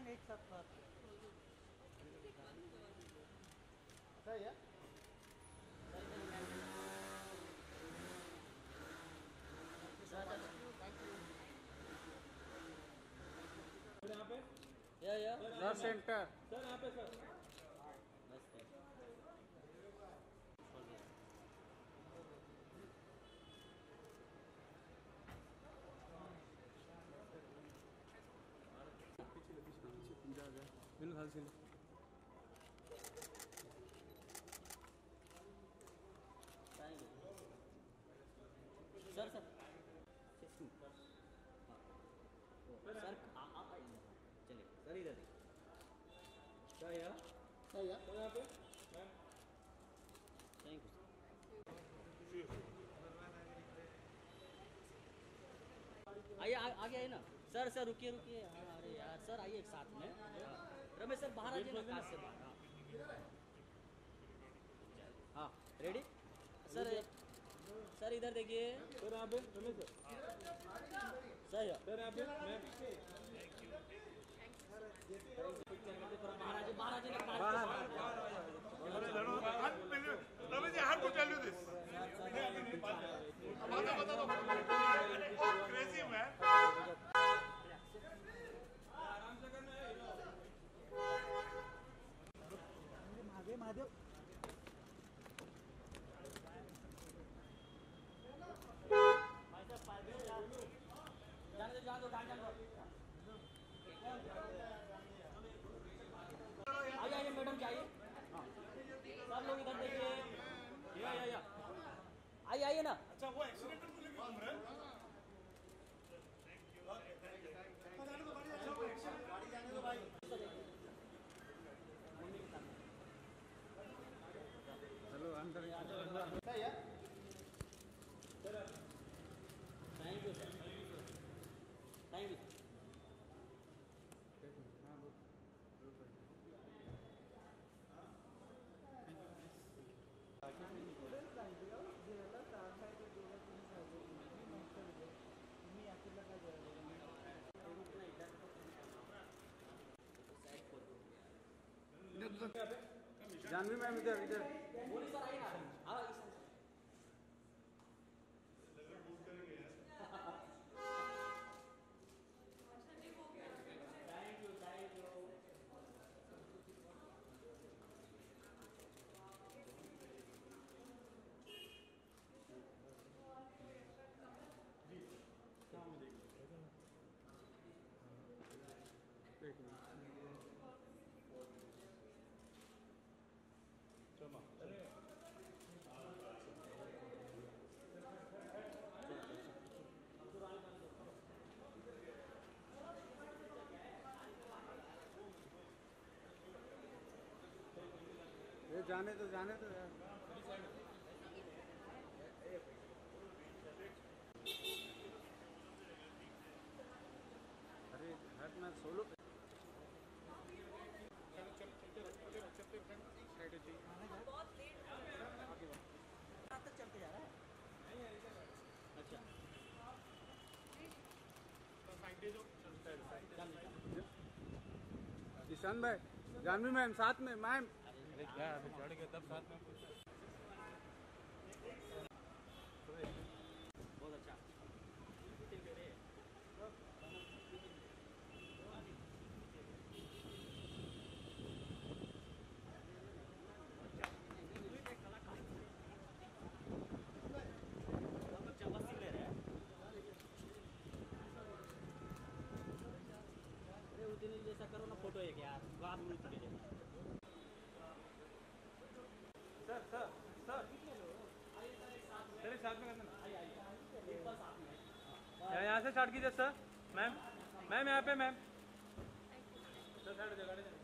And एक साथ बात सही है। यहाँ पे सर सेंटर सर यहाँ पे सर बिल्कुल सर सर सर चलिए सर इधर सही है सही है। तो यहाँ पे मैम थैंक यू आइए आगे आइए ना सर सर रुकिए रुकिए अरे यार सर आइए एक साथ में रमेश सर बाहर आ जाइए ना क्लास से बाहर हाँ रेडी सर सर इधर देखिए सर यहाँ पे रमेश सर सर यहाँ पे मैम बाहर आ जाइए बाहर Ramesh, I have to tell you this. Crazy man. Mahadev Mahadev जान दो आइए मैडम क्या आइए सब लोग इधर देखिए या आइए आइए ना अच्छा वो एक्सीडेंटल को लेके घूम रहे हैं। गाड़ी जाने दो भाई। चलो अंदर सही है। Thank you sir thank you Jhanvi ma'am इधर इधर बोली सर आइए ना हाँ ये जाने तो यार। अरे हट मैं सोलो बहुत लेट तक चलते जा रहा है अच्छा ईशान भाई जानवी मैम साथ में मैम क्या अभी चढ़ गए तब साथ में बहुत अच्छा जैसा करो ना फोटो एक यार बात नहीं तुझे सर सर सर चलिए साथ में करना यहाँ से स्टार्ट कीजिए सर मैम मैम यहाँ पे मैम सर साइड जगह